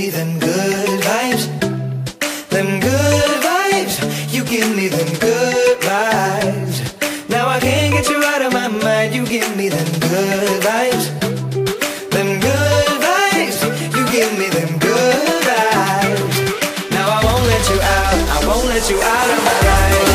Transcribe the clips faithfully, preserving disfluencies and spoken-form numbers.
me them good vibes. Them good vibes. You give me them good vibes. Now I can't get you out of my mind. You give me them good vibes. Them good vibes. You give me them good vibes. Now I won't let you out. I won't let you out of my life.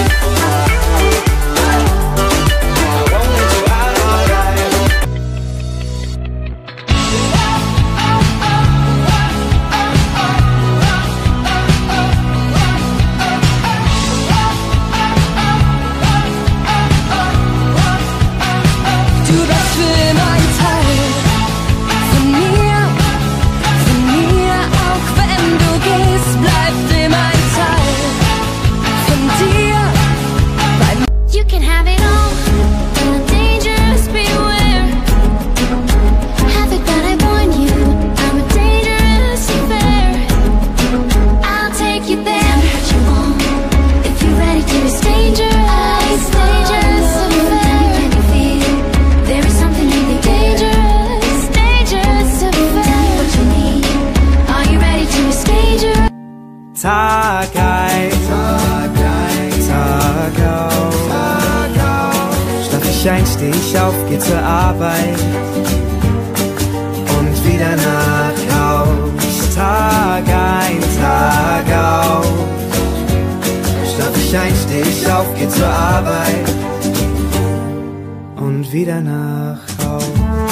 Tag ein, Tag ein, Tag aus, Tag aus. Schlaf ich ein, steh ich auf, geh zur Arbeit und wieder nach Haus. Tag ein, Tag aus. Schlaf ich ein, steh ich auf, geh zur Arbeit und wieder nach Haus.